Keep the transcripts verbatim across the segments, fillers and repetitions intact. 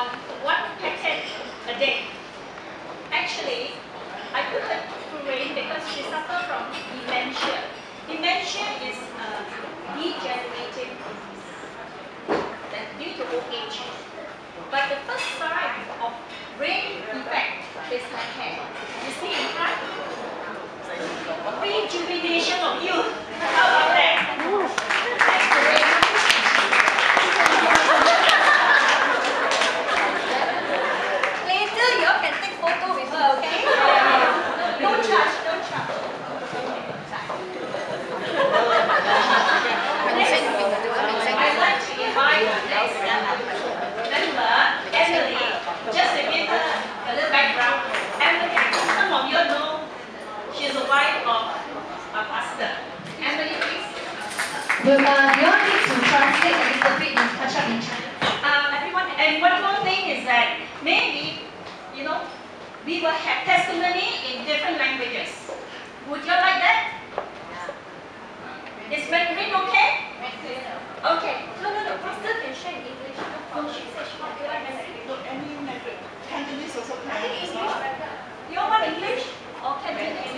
on one packet a day. Actually, I put her through rain because she suffers from dementia. Dementia is a degenerative disease that due to old age. But the first sign of brain defect is her hair. You see in front? Rejuvenation of youth. How about that? That's great. Later you all can take photo with her, okay? Don't charge, don't charge. I'd like to invite the next member, Emily, just to give her a little background. Emily, some of you know she's the wife of a pastor. Emily, please. Well, uh, you all need to translate a little bit and catch up in Chinese. Um, everyone, and one more thing is that maybe, you know, we will have testimony in different languages. Would you like that? Is Mandarin okay? Okay. No, no, no. Pastor can share in English. No, she said she wants to learn Mandarin. No, any language. Cantonese also can. I think English better. You all want English? Or Cantonese?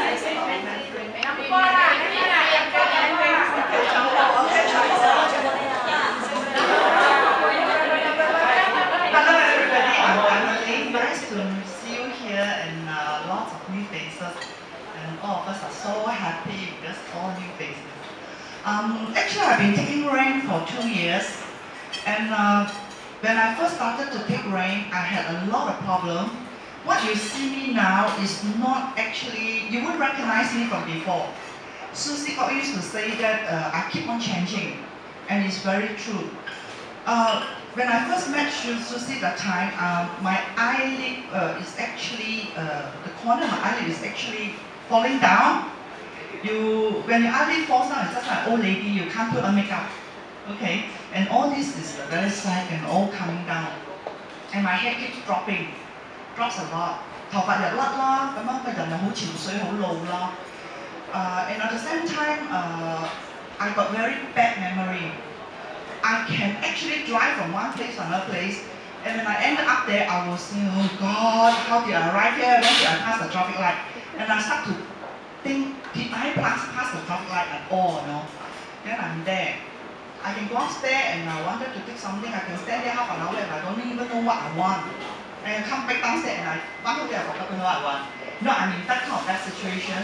Hello everybody, I'm Emily. Nice to see you here and uh, lots of new faces. And all of us are so happy because all new faces. Um, actually, I've been taking rain for two years. And uh, when I first started to take rain, I had a lot of problems. What you see me now is not actually, you wouldn't recognize me from before. Susie used to say that uh, I keep on changing, and it's very true. Uh, when I first met Susie that time, um, my eyelid uh, is actually, uh, the corner of my eyelid is actually falling down. You, when your eyelid falls down, it's just like old lady, you can't put on makeup. Okay? And all this is very sad and all coming down. And my hair keeps dropping. Drops a lot. 頭髮又甩啦，咁樣個人又好憔悴、好老啦。Uh, and at the same time, uh, I got very bad memory. I can actually drive from one place to another place, and when I ended up there, I was saying, oh God, how did I arrive here? When did I pass the traffic light? And I start to think, did I pass, pass the traffic light at all? You know? Then I'm there. I can go upstairs and I wanted to take something. I can stand there half an hour and I don't even know what I want. And I come back downstairs and I one day I forgot to know what I want. No, I'm in that kind of that situation.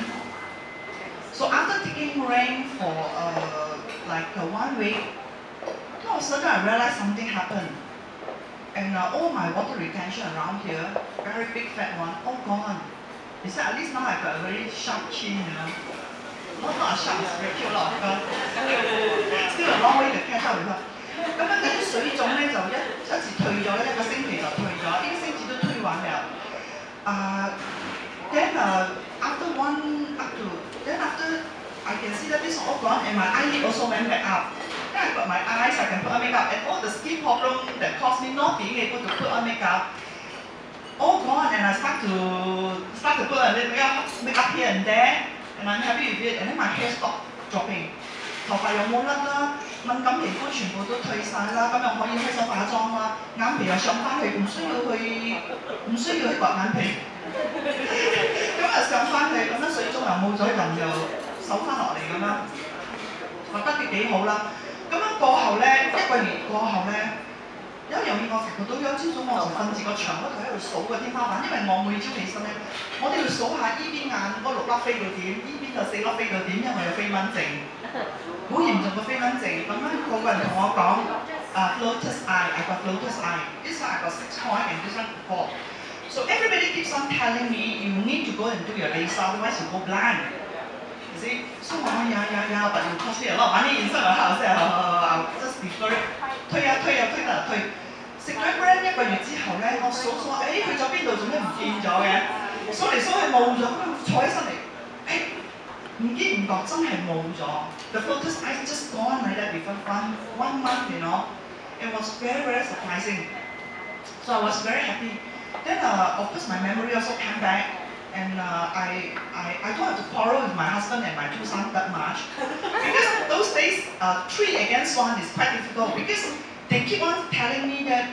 So after taking rain for uh, like uh, one week, all of a sudden I realized something happened. And uh, all my water retention around here, very big fat one, all gone. He said, at least now I've got a very sharp chin, you know. Not not a sharp, it's very cute lot of her. Still a long way to catch up with her. 咁樣嗰啲水腫咧就一一次退咗咧，一個星期就退咗，呢個星期都退完了。Uh, then uh, after one, up to, then after I can see that this all gone and my eyelid also went back up. Then I got my eyes, I can put on makeup, and all the skin problem that caused me not being able to put on makeup, all gone, and I start to start to put a little makeup, makeup here and there, and I'm happy with it. And then my hair stopped dropping. 頭髮又冇甩啦，敏感皮膚全部都退晒啦，咁又可以開手化妝啦，眼皮又上翻去，唔需要去唔需要去割眼皮，咁又上翻去，咁樣水腫又冇咗，人又手翻落嚟咁樣，覺得佢幾好啦。咁樣過後咧，一個月過後咧，有一樣嘢我發覺到，有朝早我就瞓住個牆嗰度喺度數個天花板，因為我每朝起身咧，我都要數下依邊眼嗰六粒飛到點，依邊就四粒飛到點，因為我有飛蚊症。 好嚴重嘅飛蚊症，咁樣個個人同我講，啊 floater's eye, I got floater's eye. This one I got six point and this one four. So everybody keeps on telling me you need to go and do your laser, otherwise you go blind. You see? So I yeah yeah yeah, but it cost me a lot of money inside my house. I'll just defer it. 推啊推啊推啊推。食咗 brand 一個月之後咧，我數數，誒去咗邊度？做咩唔見咗嘅？數嚟數去冇咗，咁樣坐起身嚟，誒。 唔經唔覺真係冇咗。The floater's eyes just gone like that within one one month, you know. It was very very surprising. So I was very happy. Then uh, of course my memory also came back, and uh, I I I don't have to quarrel with my husband and my two sons that much because those days uh, three against one is quite difficult because they keep on telling me that I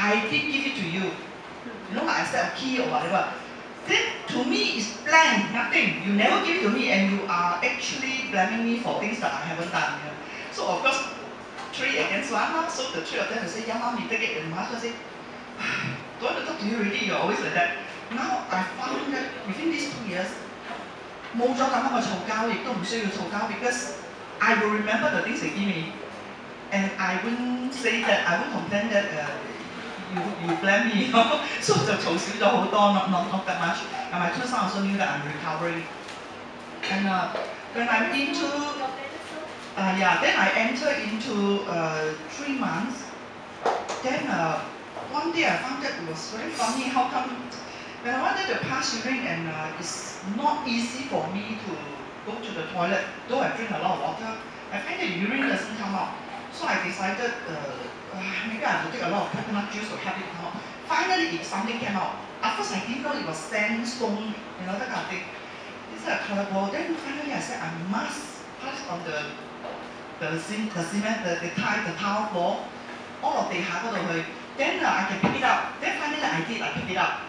I did give it to you. You know, like I said a key or whatever. Then to me it's blank, nothing. You never give it to me and you are actually blaming me for things that I haven't done. You know? So of course, three against one. So the three of them will say, yeah, mom, you take it. And mother say, don't want to talk to you already, you're always like that. Now I found that within these two years, 冇咗咁樣嘅嘈交，亦都唔需要嘈交 because I will remember the things they give me, and I won't say that I won't complain that uh, you you blame me, you know? So 就嘈少咗好多 not not not that much. And my two sons also knew that I'm recovering. And uh, when I'm into uh, yeah, then I enter into uh, three months. Then uh, one day I found that it was very funny. How come when I wanted to pass urine and uh, it's not easy for me to go to the toilet, though I drink a lot of water, I find that urine doesn't come out. So I decided uh, uh, maybe I have to take a lot of coconut juice to help it come out. Finally, it, something came out. At first I didn't know it was sandstone, you know, that kind of thing. It's like colorful. Then finally I said I must pass on the the, the cement, the, the tile, the tile floor, all of the下嗰度去. Then uh, I can pick it up. Then finally I did, I picked it up.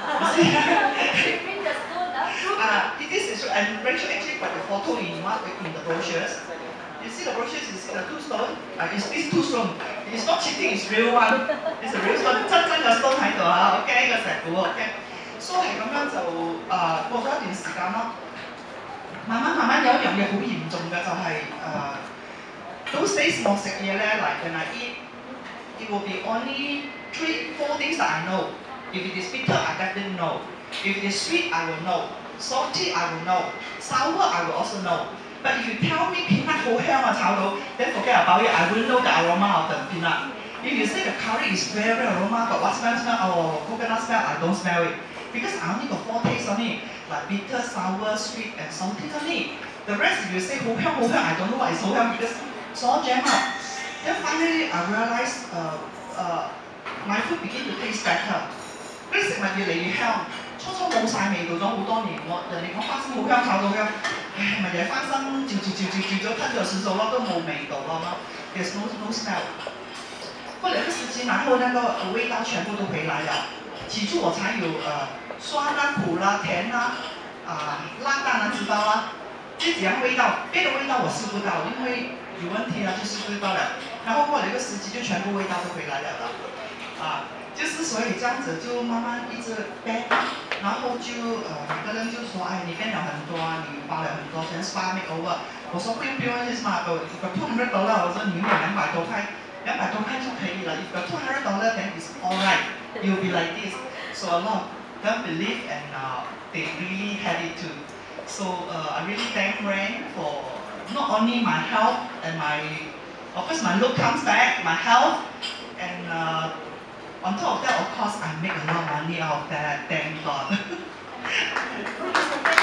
uh, this is and Rachel actually put the photo in one in the brochures. You see the brochures, you see the two stone. Uh, it's this two stone. It's not cheating, it's real one. It's a real stone. 真真嘅 stone 喺度啊 ，OK 個石鼓 ，OK。So 係咁樣就誒、uh, 過咗一段時間咯。慢慢慢慢有一樣嘢好嚴重嘅就係、誒、those days 我食嘢咧，like when I eat, it will be only three, four things that I know. If it is bitter, I definitely know. If it is sweet, I will know. Salty, I will know. Sour, I will also know. But if you tell me peanut 好香啊炒到 then forget about it. I won't know the aroma of the peanut. If you say the curry is very aroma, but what smell smell? Oh, coconut smell, I don't smell it. Because I only got four tastes only. Like bitter, sour, sweet, and salty only. The rest, if you say 好香好香, I don't know what is 好香 because it's all jam up. Then finally, I realized uh, uh, my food began to taste better. 嗰啲食物越嚟越香，初初冇晒味道咗好多年，我人哋講花生好香炒到香，唉咪又係花生照照照照照咗吞咗算數咯，都冇味道咯嘛 ，there's no no smell。後來個時間，然後那個味道全部都回來了。起初我才有呃酸啦、苦啦、甜啦、啊、辣當然知道啦，這幾樣味道，別的味道我試不到，因為有問題啦就試不到了。然後後來個時期就全部味道都回來了啦，啊。就是所以這樣子就慢慢一直變，然後就呃每個人就說，哎，你變了很多啊，你花了很多錢 spa makeover。我說不用不用那些 spa，我我 two hundred dollar，我說你有兩百多塊，兩百多塊就可以了。If you two hundred dollar, then it's all right. You'll be like this. So a lot of them believe and uh, they really had it too. So uh, I really thank Ren for not only my health and my, of course my look comes back, my health, and uh, on top of that, of course, I make a lot of money out of that, thank God.